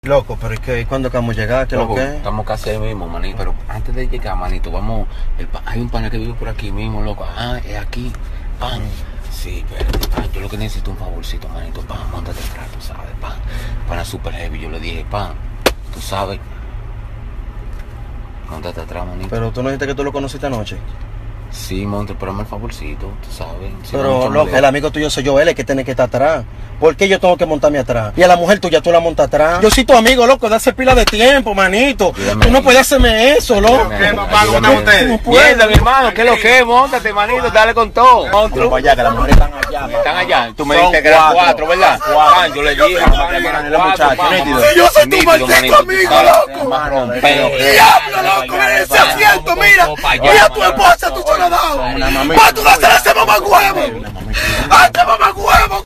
Loco, pero es que ¿cuándo que vamos a llegar? ¿Qué es lo Loco, que? estamos casi ahí mismo, manito. Pero antes de llegar, manito, vamos. Hay un pana que vive por aquí mismo, loco. Ah, es aquí. Pan. Sí, pero yo lo que necesito es un favorcito, manito. Pan, móntate atrás, tú sabes, pan. Pana super heavy. Yo le dije, pan, tú sabes. Móntate atrás, manito. Pero tú no dijiste que tú lo conociste anoche. Sí, monte, pero hazme el favorcito, tú sabes. Si no, Pero, mucho loco, molesta. el amigo tuyo soy yo, él es que tiene que estar atrás. ¿Por qué yo tengo que montarme atrás? Y a la mujer tuya tú la montas atrás. Yo soy tu amigo, loco, de hace pila de tiempo, manito. Ayúdame Tú no ahí. puedes hacerme eso, loco. Ayúdame, papá? ¿Cómo ayúdame. están ustedes? No puedes. Mierda, mi hermano, ¿qué es lo que es? Móntate, manito, dale con todo. Pero Monstruo. para allá, que las mujeres están allá. Están allá. Tú me Son dijiste que eran cuatro. 4, ¿verdad? Pan, yo le dije, pan, que eran Los 4, muchachos, pan, nítido. mamá. Si yo soy tu Nítido, maldito manito, amigo, tú sabes. loco. Rompeo. Diablo, loco, mira ese asiento, mira. Mira a tu esposa, tú se lo has dado. Una mamita. ¡Va, tú dásela a ese mamagüevo! ¡A ese mamagüevo!